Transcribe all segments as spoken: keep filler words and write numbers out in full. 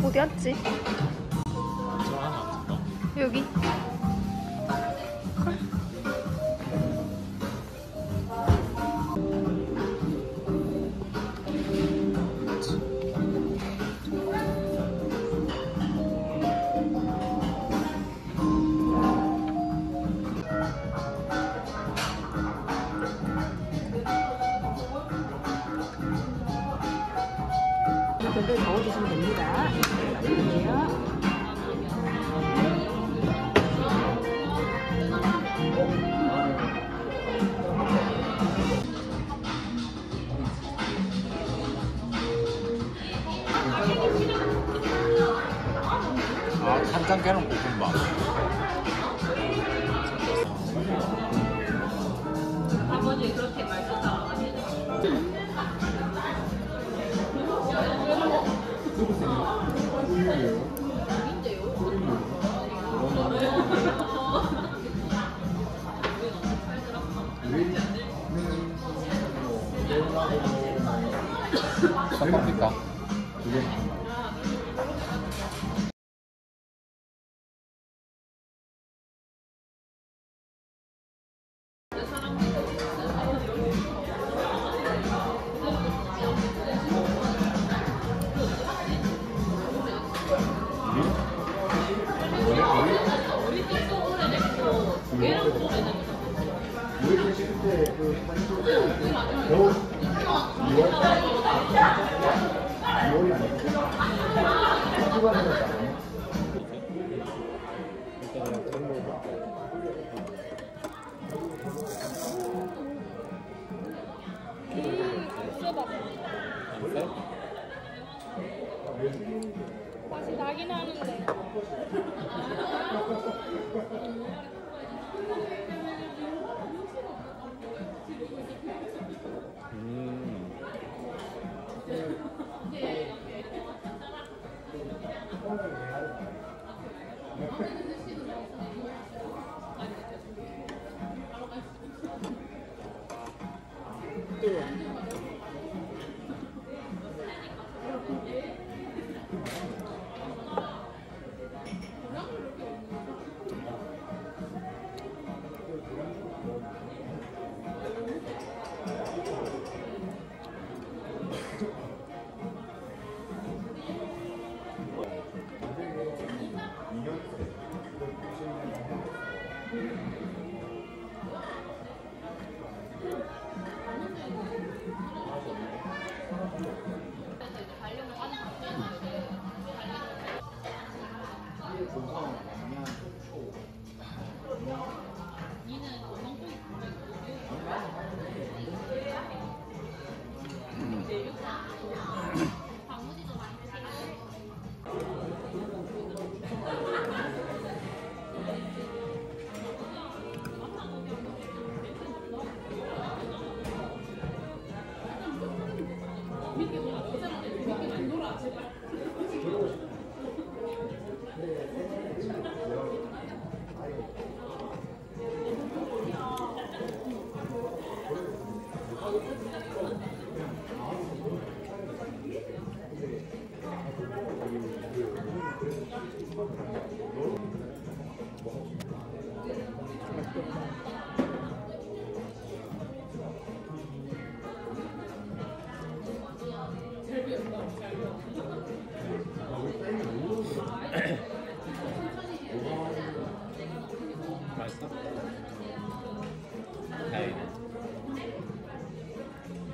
어디 왔지? 저 하나 안 된다. 여기. 밴드 넣어주시면 됩니다. 넣어주세요. 아, 간장 계란 볶음밥. 아버지 그렇게 말씀하시는 쌈밥일까? 맛이 나긴 하는데. 음. 맛있어? 다행이네.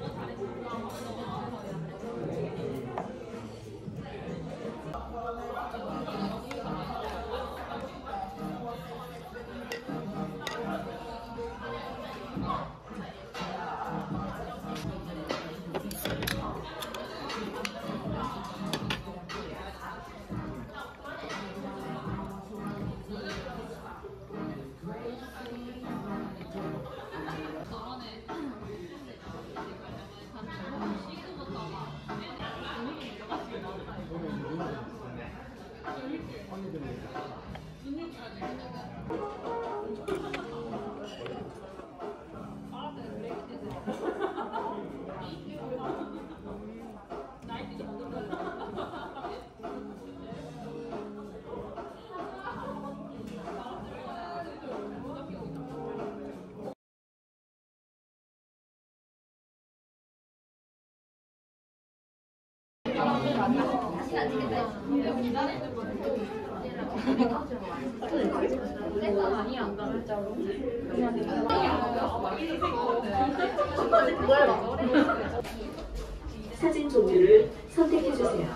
사진 종류를 선택해 주세요.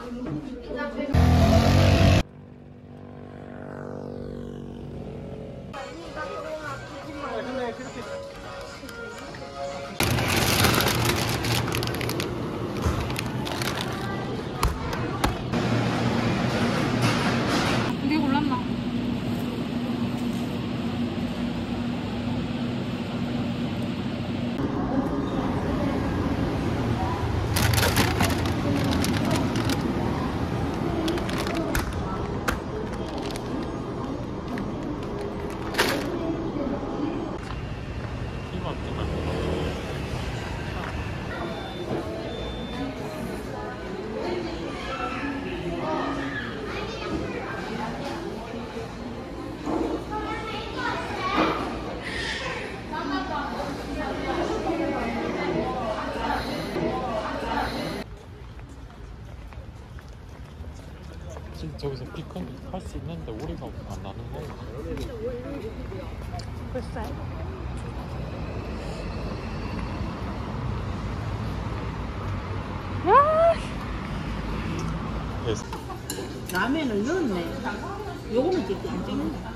두개 골랐나? 이거 어떡해? 진짜 저기서 피크닉 할 수 있는데 우리가 안 나는 거야. 글쎄. 그래서 라면을 넣었네. 요거는 찍고 안 찍네.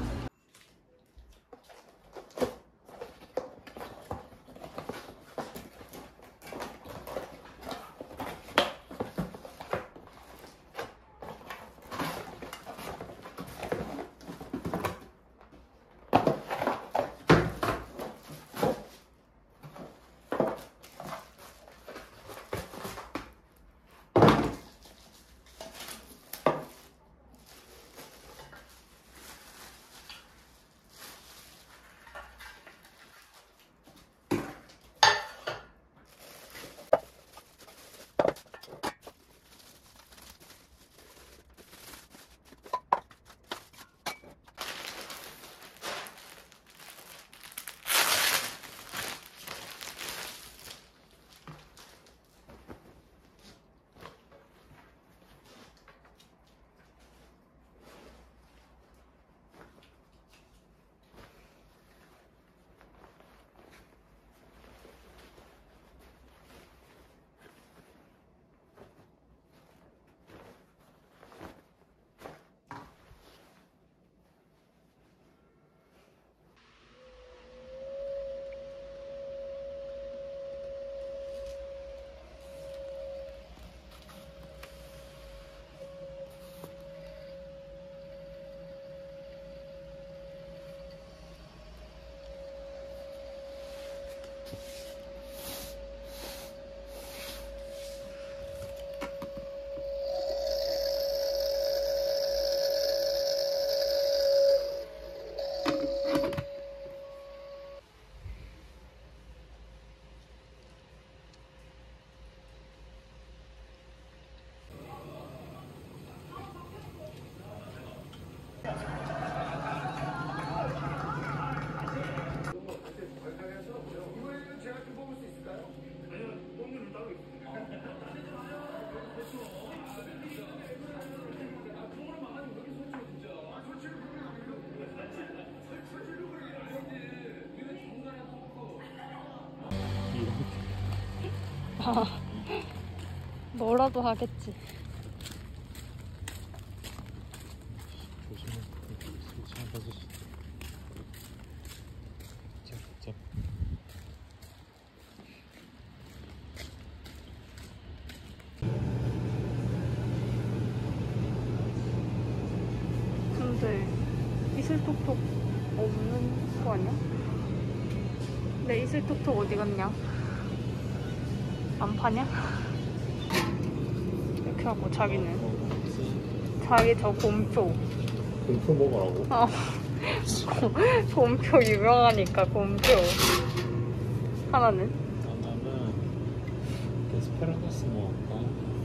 아, 뭐라도 하겠지. 조심해. 조심해 가서. 자, 자. 근데 이슬톡톡 없는 거 아니야? 내 이슬톡톡 어디 갔냐? 안 파냐? 이렇게 하고 자기는 자기 저 곰표 곰표 먹으라고? 어 곰표 유명하니까 곰표 하나는? 하나는 데스페라도스 먹을까?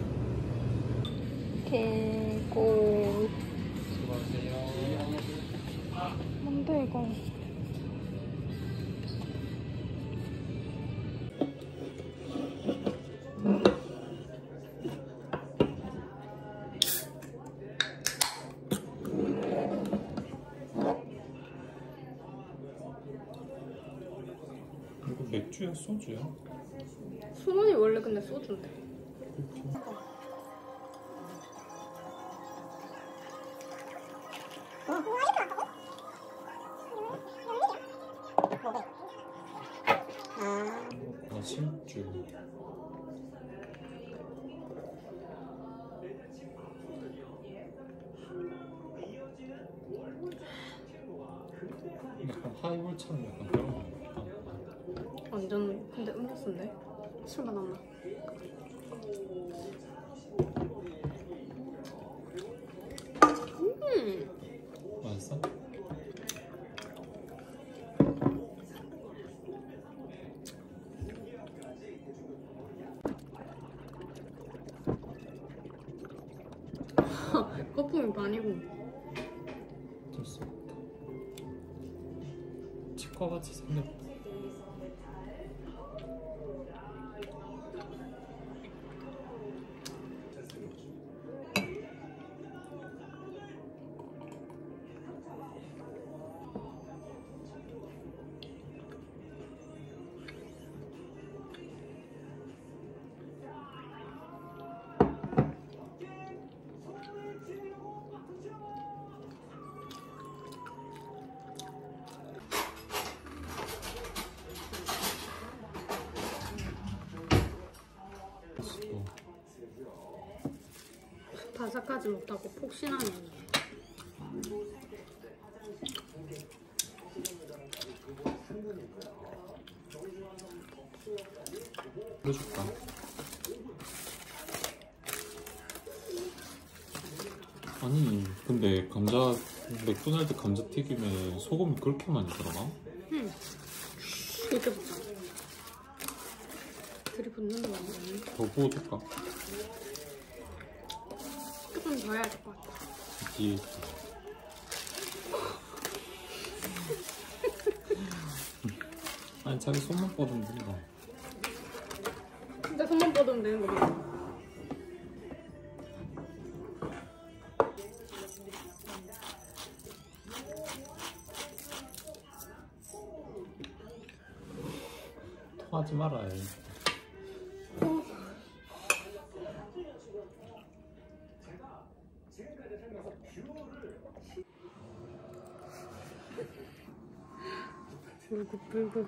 개고 수고하세요. 뭔데 이거? 맥주야 소주야? 수원이 원래 근데 소주인데. 나 실주. 약간 하이볼처럼 약간 그런 거. 완전 근데 음료수인데? 술만 안 나. 음. 맛있어? 거품이 반이고. 어쩔 수 없다. 치과같이 생겼다. 바삭하지 못하고 폭신하네. 보여줄까? 아니 근데 감자 맥도날드 감자튀김에 소금이 그렇게 많이 들어가? 응. 이렇게 보자. 들이붓는 거 아니야? 더 부어줄까? 조금 더 해야 될 것 같아. 뒤에 있어. 아니 자기 손만 뻗으면 된다. 진짜 손만 뻗으면 되는 거야. 토하지 말아요. 불긋불긋.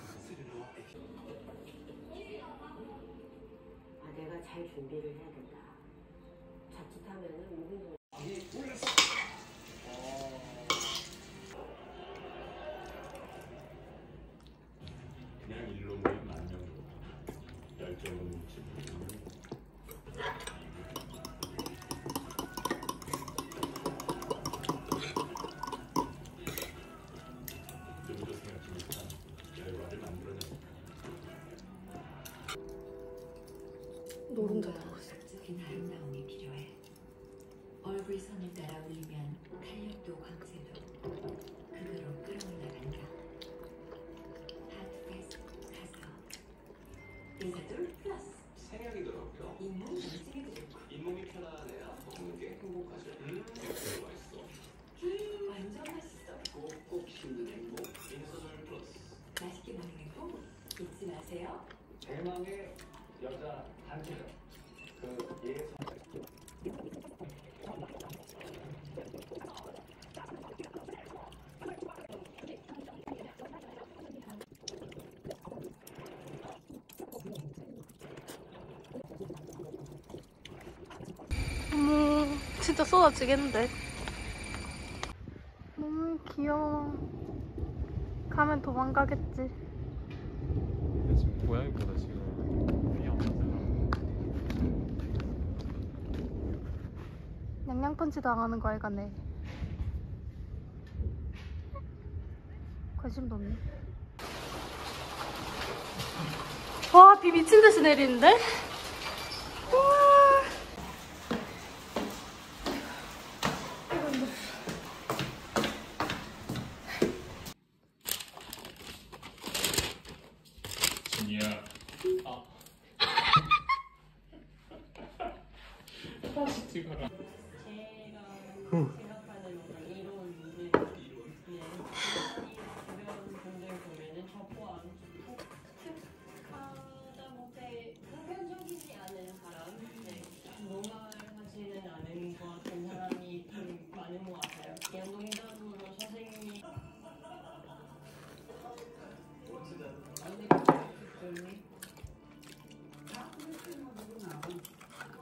아, 내가 잘 준비를 해야겠다. 자칫하면은 우리 그냥 일로 모인 만 명. 열정은 묻지. 노른자 들어갔어. 긴 아름다움이 필요해. 얼굴 선을 따라 올리면 탄력도 광채도 그거로 끌어올라간다. 하트페이스 가서 인사돌 플러스 생약이더라고요. 잇몸 염색에도 좋고 잇몸이 편한 애야 먹는 게 행복하죠. 음, 되게 맛있어. 음 완전 맛있어. 꼭꼭 씹는 행복. 인서돌 플러스. 맛있게 먹는 행복 잊지 마세요. 대망의 여자 단체죠. 그 예선. 어머, 진짜 쏟아지겠는데. 너무 귀여워. 가면 도망가겠지. 지금 고양이보다 지금 위험하잖아. 양양펀치 당하는 거 알가네. 관심도 없네. 와, 비 미친 듯이 내리는데? 우와. 진이야. 아. 다시 찍어라. 제가 생각하는 어떤 이론인데 네, 이 주변 분들 보면은 저 포함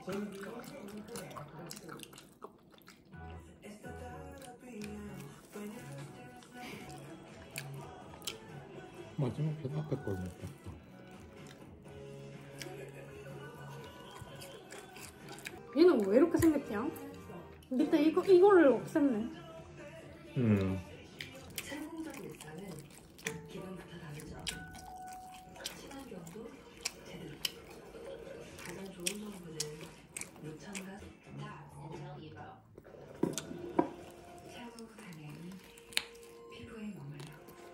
마지막 편 앞에 걸 먹다. 얘는 왜 이렇게 생겼냐? 밑에 이거, 이거를 없앴네. 음. 성공적 일상은 기본부터 다르죠. 친환경도 제대로. 가장 좋은 정보는 요청과 샤워 후에는 피부에 머물러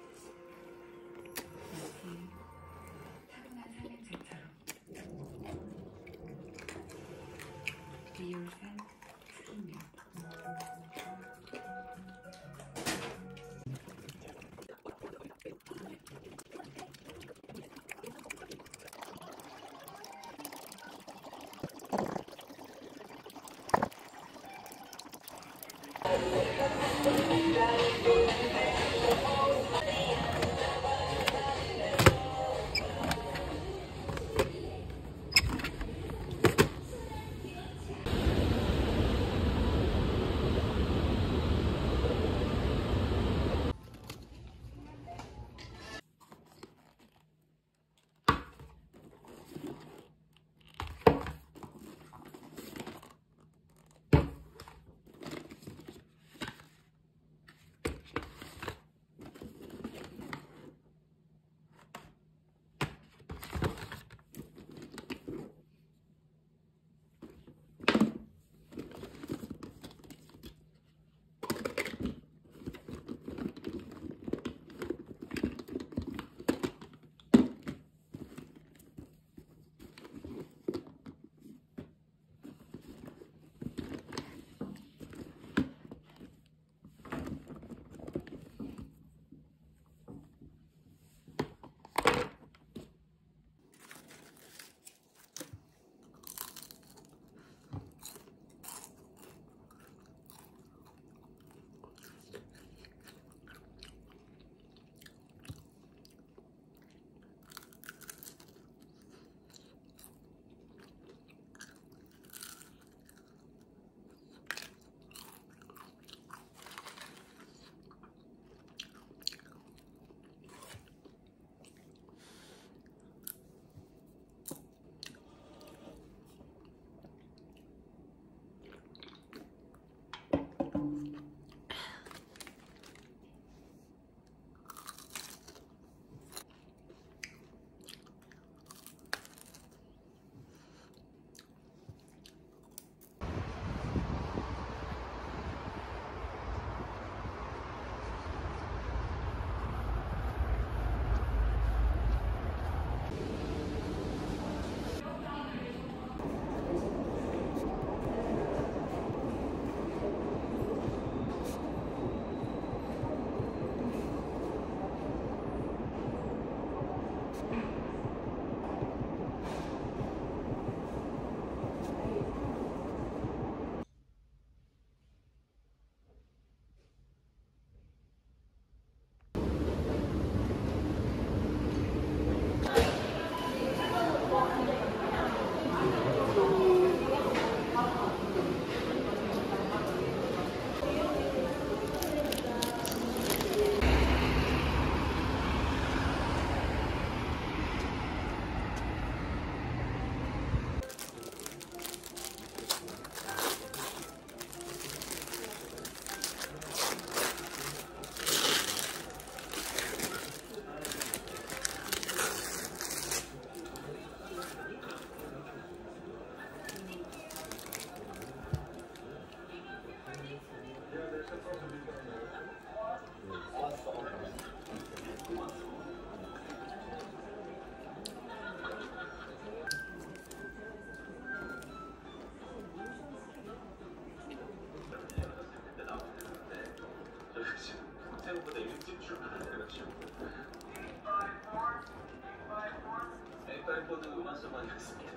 마치 타고난 산행제처럼 비올산 스킨력. 생각보다 일찍 출발해가지고 에이파이포드 음악서만 했습니다.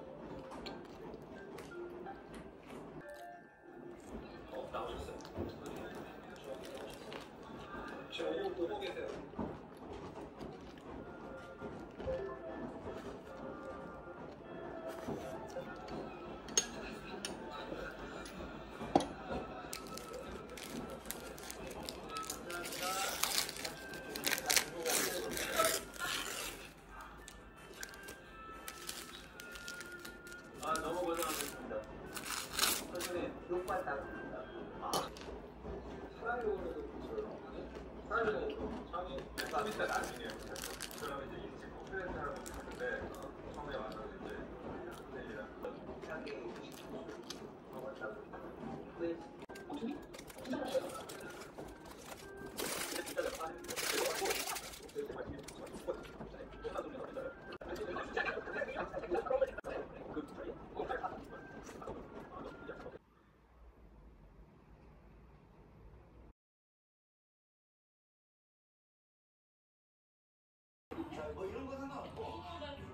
어, 나오셨어요. 뭐 이런 거 상관없고.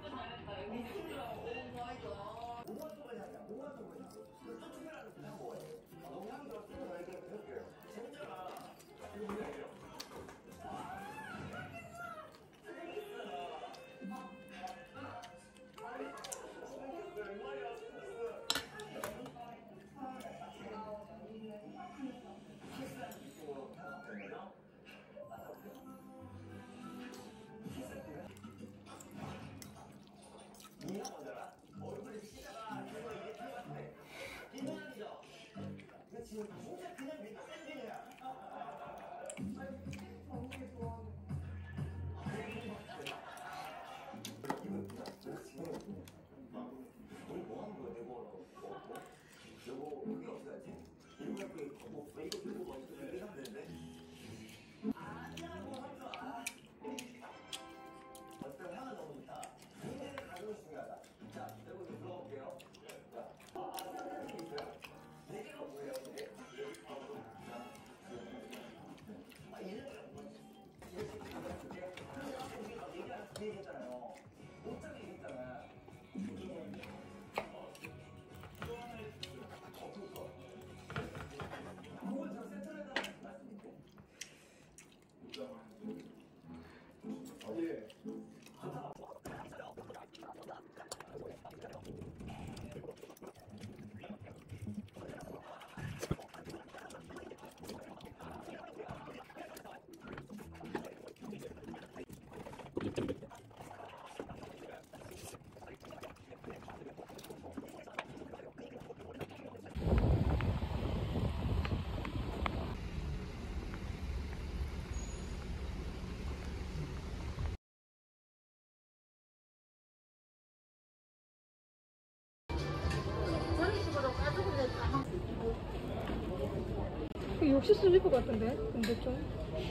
역시 쓸릴 것 같은데? 근데 좀.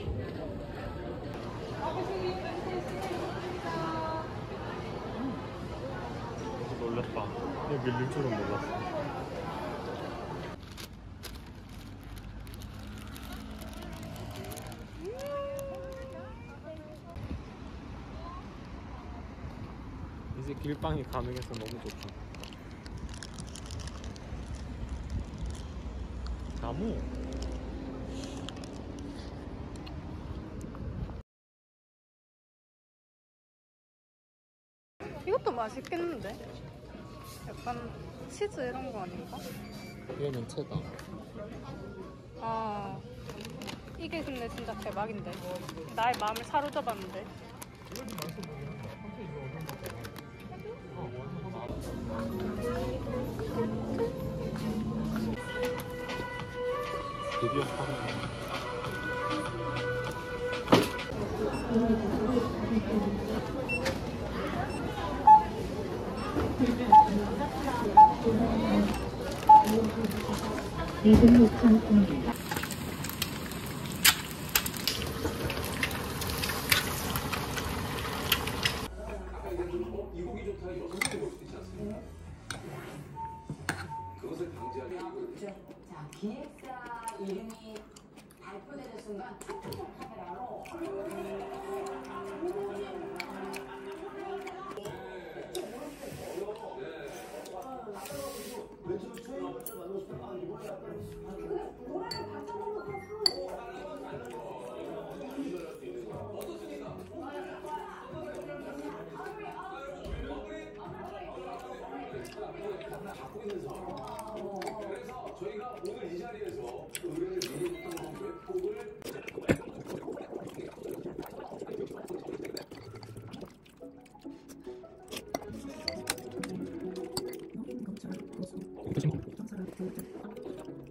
놀랐다. 이거 밀릴 줄은 몰랐어. 이제 길빵이 가능해서 너무 좋다. 나무. 이것도 맛있겠는데? 약간 치즈 이런 거 아닌가? 얘는 체다. 아, 이게 근데 진짜 대박인데. 나의 마음을 사로잡았는데. 드디어 파네. 이 곡이 좋다, 이거 그렇게 볼 수도 있지 않습니까? 그것을 방지하기 자, 기획사 이름이 발표되는 순간 톡톡 카메라로 그래서 저희가 오늘 이 자리에서 의뢰를 드렸던 건데 곡을 그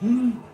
음.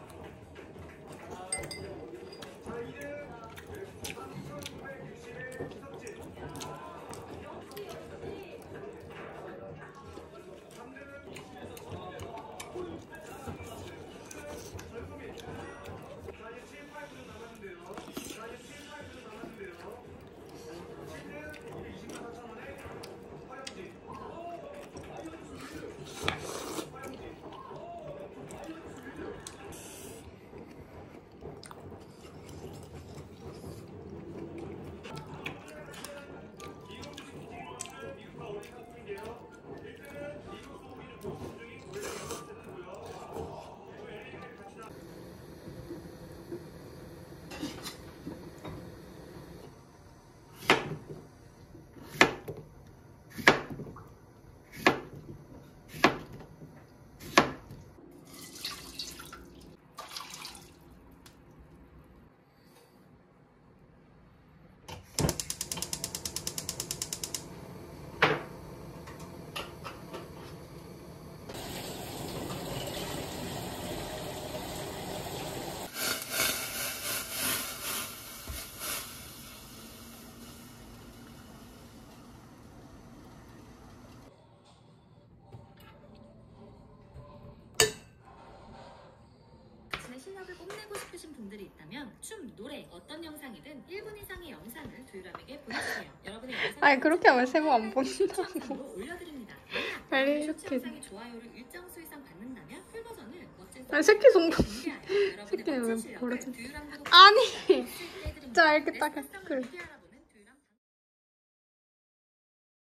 실력을 뽐내고 싶으신 분들이 있다면 춤, 노래, 어떤 영상이든 일 분 이상의 영상을 두유람에게 보내주세요. 여러분의 영상을 아니 그렇게 하면 세모 안 본다고. 올려드립니다. 빨리 슈트 이렇게. 영상이 좋아요를 일정 수 이상 받는다면 풀 버전을 멋진 아니 새끼 정도. 새끼는 새끼는 왜 버려져? 두유람 아니. 자 이렇게 딱 그래.